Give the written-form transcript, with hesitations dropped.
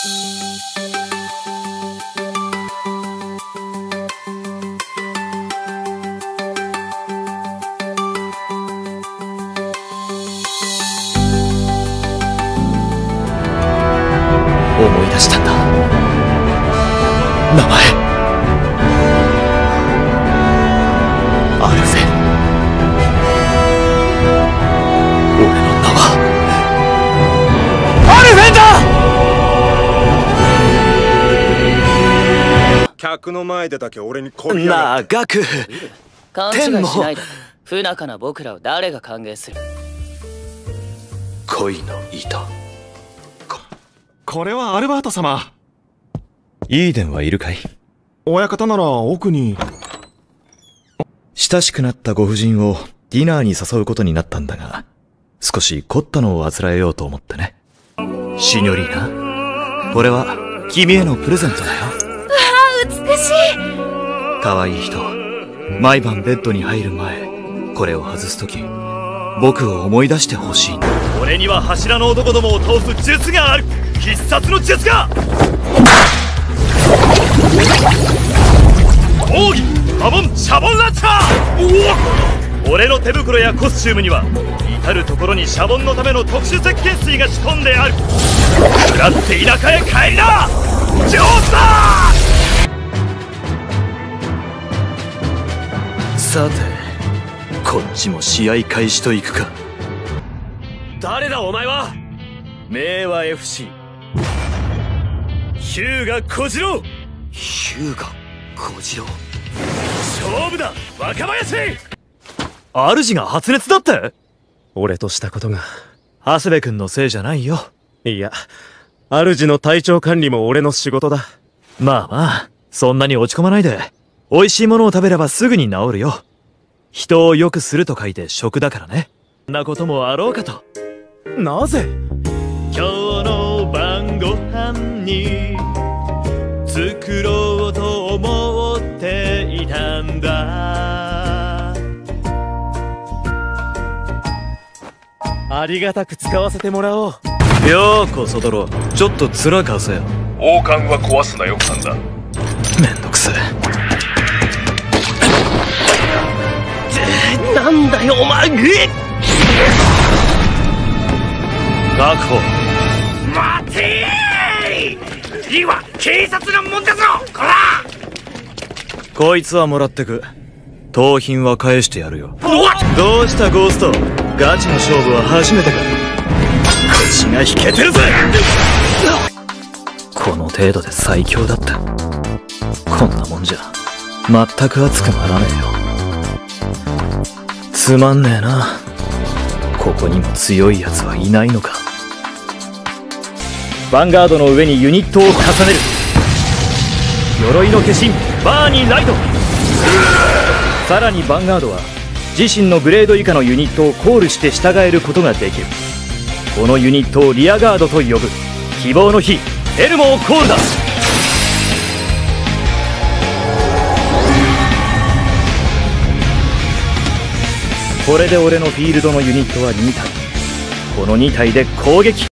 思い出したんだ。名前アルフェン。俺の名はアルフェンだ。 客の前でだけ俺にこびやがって。 長く勘違いしないで。不仲な僕らを誰が歓迎する。 恋の糸。 これはアルバート様。 イーデンはいるかい？ 親方なら奥に。 親しくなったご婦人をディナーに誘うことになったんだが、少し凝ったのを患えようと思ってね。シニョリーナ、これは君へのプレゼントだよ。 わあ、美しい。 可愛い人、毎晩ベッドに入る前、これを外すとき、僕を思い出してほしいんだ。 俺には柱の男どもを倒す術がある。必殺の術が。奥義波紋シャボンランチャー。俺の手袋やコスチュームには至る所にシャボンのための特殊石鹸水が仕込んである。くらって田舎へ帰りな上手だ。 さて、こっちも試合開始といくか。 誰だお前は。明和 FC ヒューガ小次郎。 ヒューガ小次郎。 勝負だ若林。 主が発熱だって。俺としたことが長谷部君のせいじゃないよ。 いや、主の体調管理も俺の仕事だ。 まあまあ、そんなに落ち込まないで。美味しいものを食べればすぐに治るよ。人を良くすると書いて食だからね。そんなこともあろうかと。 なぜ？ 今日の晩ご飯に作ろうと思っていたんだ。ありがたく使わせてもらおう。 ようこそ殿、ちょっと面貸せよ。 王冠は壊すなよさんだ。 めんどくせえ。 なんだよお前。 確保。 待てー。いいわ、警察のもんだぞこら。 こいつはもらってく。盗品は返してやるよ。どうしたゴースト、ガチの勝負は初めてか。腰が引けてるぜ。この程度で最強だった。こんなもんじゃ全く熱くならねえよ。つまんねえな。ここにも強い奴はいないのか。 ヴァンガードの上にユニットを重ねる。鎧の化身バーニーライト。さらにヴァンガードは自身のグレード以下のユニットをコールして従えることができる。このユニットをリアガードと呼ぶ。希望の火エルモをコールだ。これで俺のフィールドのユニットは2体。この2体で攻撃。